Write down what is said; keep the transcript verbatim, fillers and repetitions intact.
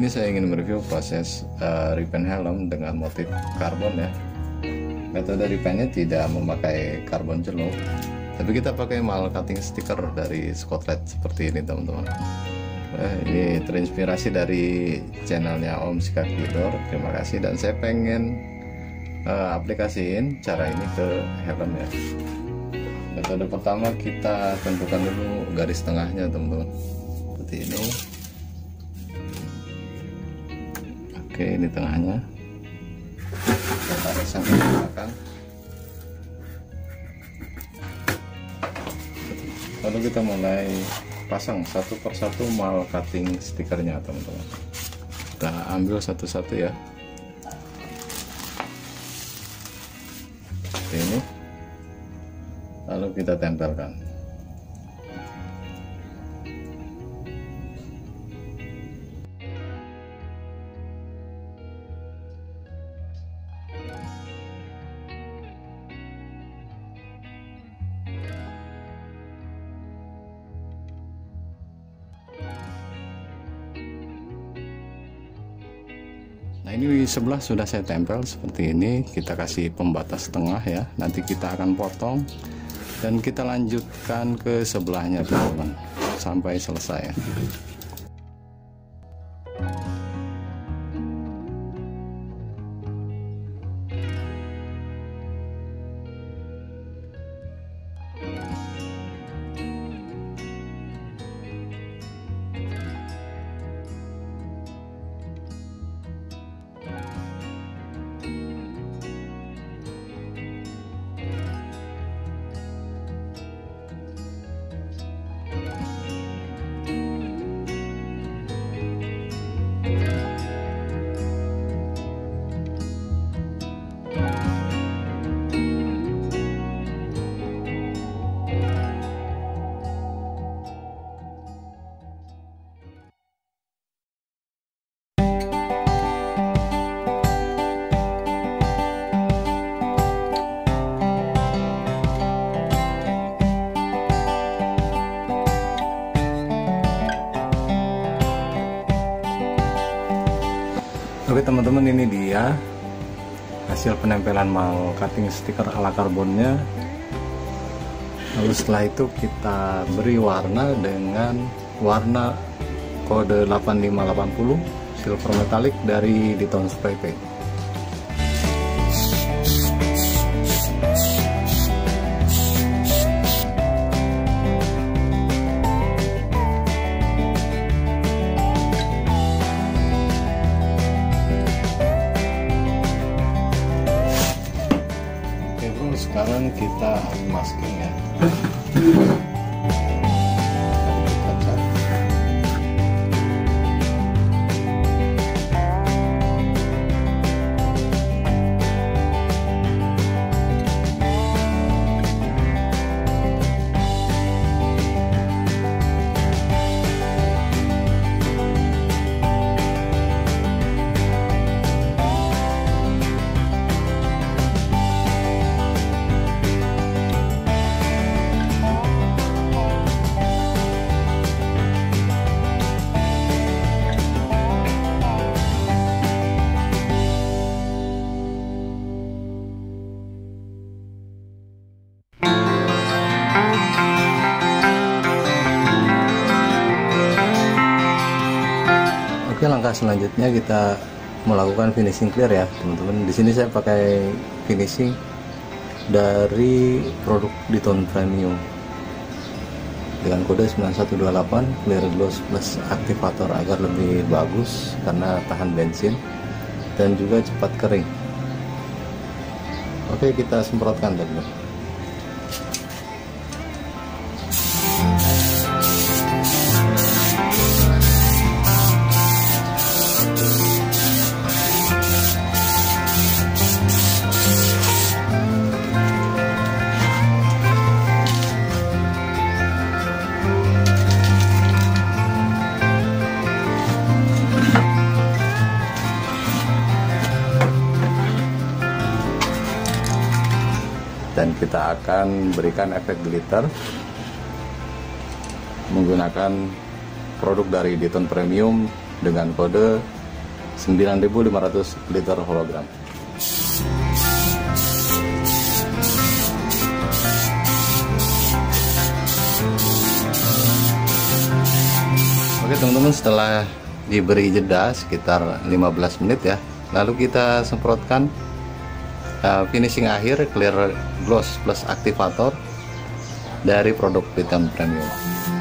ini saya ingin mereview proses uh, repaint helm dengan motif karbon ya. Metode repaintnya tidak memakai karbon celuk, tapi kita pakai mal cutting stiker dari Scotland seperti ini teman-teman. Nah, ini terinspirasi dari channelnya Om Sikak Tidor. Terima kasih, dan saya pengen uh, aplikasiin cara ini ke helm ya. Metode pertama, kita tentukan dulu garis tengahnya teman-teman, seperti ini. Oke, ini tengahnya. Kita tarik sampai ke belakang. Lalu kita mulai pasang satu persatu mal cutting stikernya teman-teman. Kita ambil satu-satu ya. Seperti ini. Lalu kita tempelkan. Nah, ini sebelah sudah saya tempel seperti ini. Kita kasih pembatas tengah ya. Nanti kita akan potong dan kita lanjutkan ke sebelahnya teman-teman sampai selesai ya. Oke teman-teman, ini dia hasil penempelan mal cutting stiker ala karbonnya. Lalu setelah itu kita beri warna dengan warna kode delapan lima delapan nol silver metallic dari Ditton Spray Paint. Sekarang kita masking ya. Oke, langkah selanjutnya kita melakukan finishing clear ya teman-teman. Di sini saya pakai finishing dari produk Ditton Premium dengan kode sembilan satu dua delapan clear gloss plus aktivator agar lebih bagus karena tahan bensin dan juga cepat kering. Oke, kita semprotkan teman-teman. Dan kita akan berikan efek glitter menggunakan produk dari Ditton Premium dengan kode sembilan ribu lima ratus liter hologram. Oke teman-teman, setelah diberi jeda sekitar lima belas menit ya, lalu kita semprotkan uh, finishing akhir clear gloss plus aktivator dari produk Piton Premium.